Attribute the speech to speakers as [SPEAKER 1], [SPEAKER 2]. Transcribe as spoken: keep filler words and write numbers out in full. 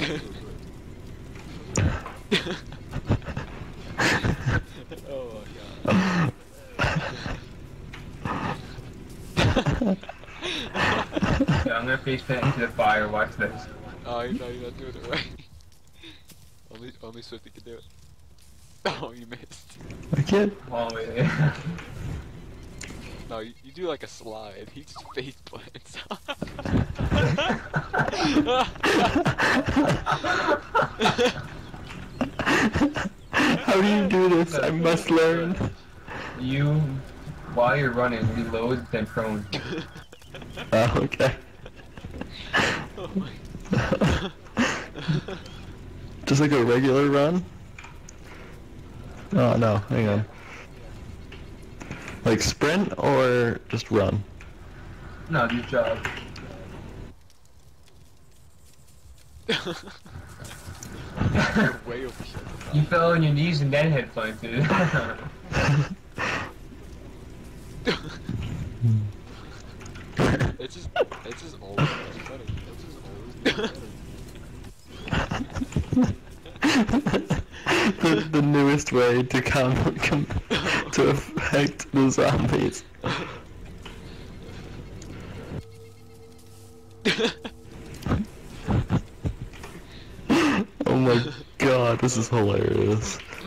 [SPEAKER 1] Oh my god.
[SPEAKER 2] Yeah, I'm gonna face plant into the fire, watch this.
[SPEAKER 1] Oh, you know you're not doing it right. only, only Swifty can do it. Oh, you missed.
[SPEAKER 3] I can't.
[SPEAKER 2] Long way there.
[SPEAKER 1] No, you, you do like a slide. He just face plants.
[SPEAKER 3] How do you do this? I must learn.
[SPEAKER 2] You, while you're running, reload, then prone.
[SPEAKER 3] Oh, okay.
[SPEAKER 1] Oh my god.
[SPEAKER 3] Just like a regular run? Oh no, hang on. Like sprint or just run?
[SPEAKER 2] No, do jog.
[SPEAKER 1] You're way over here.
[SPEAKER 2] You fell on your knees and then head planted.
[SPEAKER 1] It's just, it's just old. It's funny. It's just old.
[SPEAKER 3] the, the newest way to come, come to affect the zombies. Oh my god, this is hilarious.